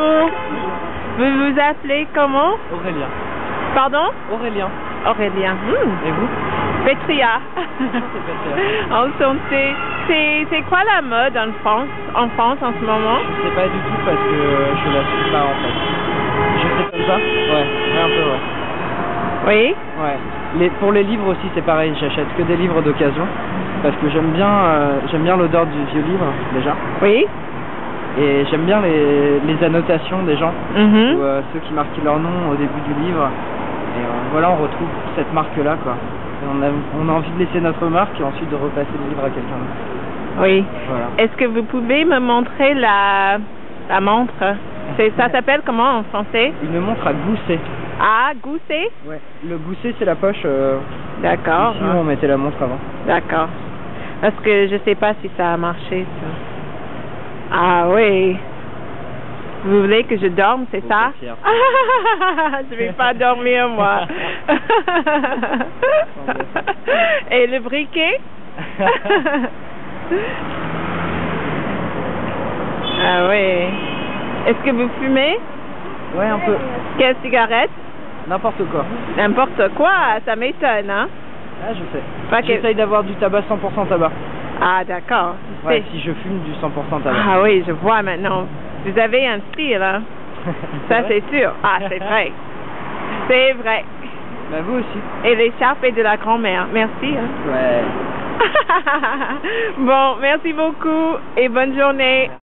Bonjour. Vous vous appelez comment? Aurélien. Pardon? Aurélien. Aurélien. Et vous? Petria. Petria. Enchanté. C'est quoi la mode en France en ce moment? Je sais pas du tout parce que je la suis pas en fait. Je sais comme ça? Ouais, un peu ouais. Oui? Ouais. Pour les livres aussi c'est pareil, j'achète que des livres d'occasion parce que j'aime bien l'odeur du vieux livre déjà. Oui? Et j'aime bien les annotations des gens, Mm-hmm. ou ceux qui marquaient leur nom au début du livre. Et voilà, on retrouve cette marque-là, quoi. Et on a envie de laisser notre marque et ensuite de repasser le livre à quelqu'un d'autre. Oui. Voilà. Est-ce que vous pouvez me montrer la montre? Ça s'appelle comment en français? Une montre à gousset. Ah, gousset? Ouais. Le gousset, c'est la poche. D'accord. Ici, on mettait la montre avant. D'accord. Parce que je sais pas si ça a marché, ça. Ah oui. Vous voulez que je dorme, c'est ça? Je vais pas dormir, moi. Et le briquet? Ah oui. Est-ce que vous fumez? Ouais, un peu. Quelle cigarette? N'importe quoi. N'importe quoi, ça m'étonne, hein? Ah, je sais. Pas que- J'essaye d'avoir du tabac 100% tabac. Ah, d'accord. Ouais, si je fume du 100% tabac. Ah oui, je vois maintenant. Vous avez un style, hein? Ça, c'est sûr. Ah, c'est vrai. C'est vrai. Bah, vous aussi. Et l'écharpe est de la grand-mère. Merci. Hein? Ouais. Bon, merci beaucoup et bonne journée.